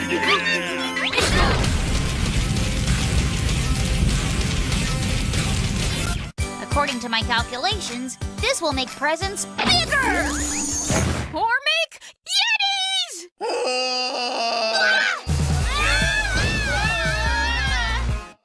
According to my calculations, this will make presents bigger! For me!